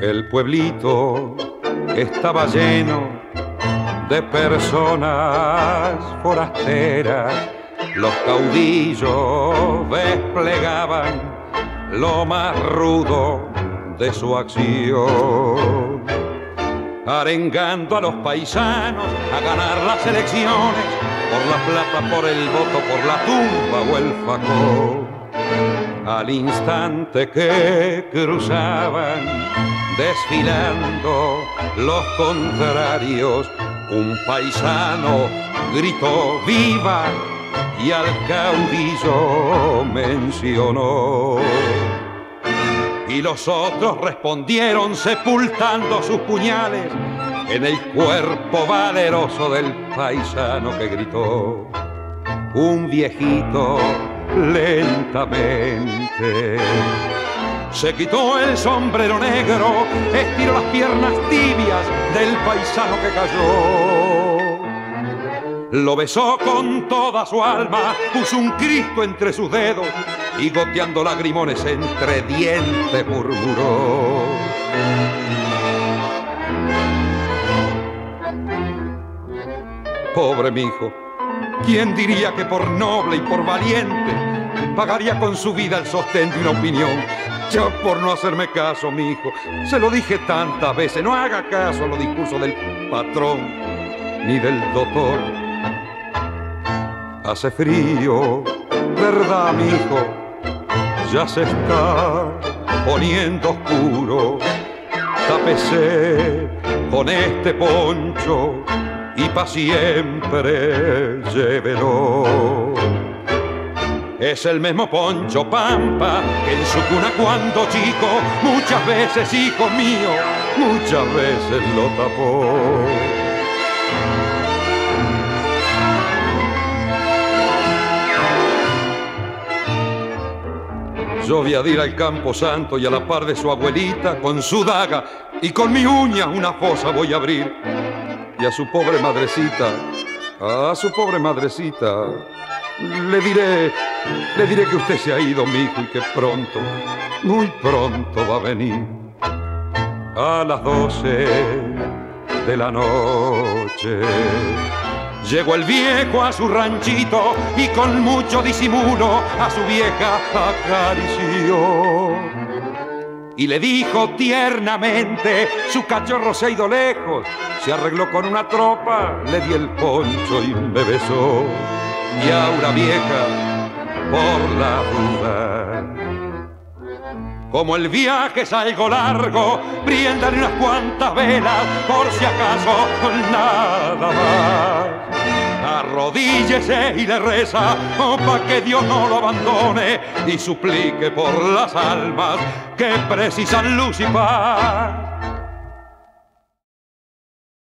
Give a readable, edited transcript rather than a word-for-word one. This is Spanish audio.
El pueblito estaba lleno de personas forasteras. Los caudillos desplegaban lo más rudo de su acción, arengando a los paisanos a ganar las elecciones, por la plata, por el voto, por la tumba o el facón. Al instante que cruzaban desfilando los contrarios, un paisano gritó ¡viva! Y al caudillo mencionó. Y los otros respondieron sepultando sus puñales en el cuerpo valeroso del paisano que gritó. Un viejito lentamente se quitó el sombrero negro, estiró las piernas tibias del paisano que cayó. Lo besó con toda su alma, puso un Cristo entre sus dedos y goteando lagrimones entre dientes murmuró: pobre mijo, ¿quién diría que por noble y por valiente pagaría con su vida el sostén de una opinión? Yo por no hacerme caso, mijo, se lo dije tantas veces, no haga caso a los discursos del patrón ni del doctor. Hace frío, ¿verdad, mijo? Ya se está poniendo oscuro. Tápese con este poncho y pa' siempre llévelo. Es el mismo Poncho Pampa que en su cuna cuando chico muchas veces, hijo mío, muchas veces lo tapó. Yo voy a ir al Campo Santo y a la par de su abuelita con su daga y con mi uña una fosa voy a abrir. Y a su pobre madrecita, le diré que usted se ha ido, mijo, y que pronto, muy pronto va a venir. A las 12 de la noche llegó el viejo a su ranchito y con mucho disimulo a su vieja acarició. Y le dijo tiernamente, su cachorro se ha ido lejos, se arregló con una tropa, le di el poncho y me besó. Y ahora vieja, por la duda, como el viaje es algo largo, priéndale unas cuantas velas, por si acaso nada más. Arrodíllese y le reza, pa' que Dios no lo abandone, y suplique por las almas que precisan luz y paz.